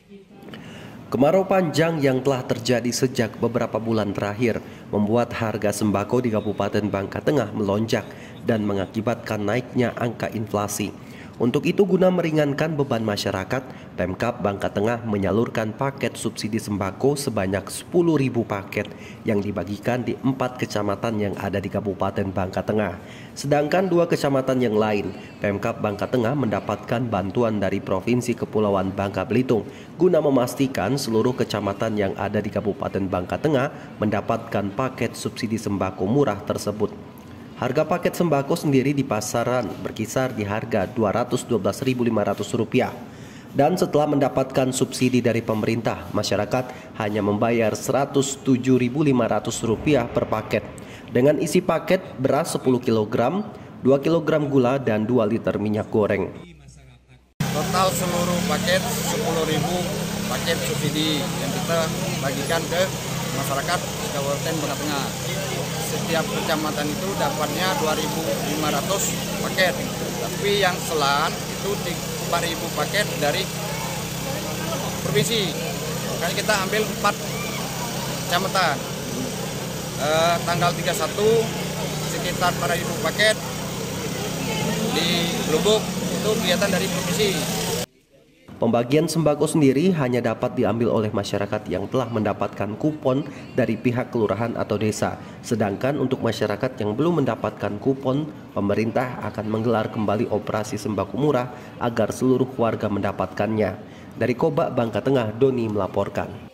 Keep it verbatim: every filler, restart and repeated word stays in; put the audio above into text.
Kemarau panjang yang telah terjadi sejak beberapa bulan terakhir membuat harga sembako di Kabupaten Bangka Tengah melonjak dan mengakibatkan naiknya angka inflasi. Untuk itu, guna meringankan beban masyarakat, Pemkab Bangka Tengah menyalurkan paket subsidi sembako sebanyak sepuluh ribu paket yang dibagikan di empat kecamatan yang ada di Kabupaten Bangka Tengah. Sedangkan dua kecamatan yang lain, Pemkab Bangka Tengah mendapatkan bantuan dari Provinsi Kepulauan Bangka Belitung guna memastikan seluruh kecamatan yang ada di Kabupaten Bangka Tengah mendapatkan paket subsidi sembako murah tersebut. Harga paket sembako sendiri di pasaran berkisar di harga dua ratus dua belas ribu lima ratus rupiah. Dan setelah mendapatkan subsidi dari pemerintah, masyarakat hanya membayar seratus tujuh ribu lima ratus rupiah per paket. Dengan isi paket beras sepuluh kilogram, dua kilogram gula, dan dua liter minyak goreng. Total seluruh paket sepuluh ribu paket subsidi yang kita bagikan ke masyarakat Kabupaten Bangka Tengah. Setiap kecamatan itu dapatnya dua ribu lima ratus paket, tapi yang selan itu empat ribu paket dari provinsi. Makanya kita ambil empat kecamatan. Eh, tanggal tiga puluh satu sekitar empat ribu paket di Lubuk, itu kegiatan dari provinsi. Pembagian sembako sendiri hanya dapat diambil oleh masyarakat yang telah mendapatkan kupon dari pihak kelurahan atau desa. Sedangkan untuk masyarakat yang belum mendapatkan kupon, pemerintah akan menggelar kembali operasi sembako murah agar seluruh warga mendapatkannya. Dari Kobak, Bangka Tengah, Doni melaporkan.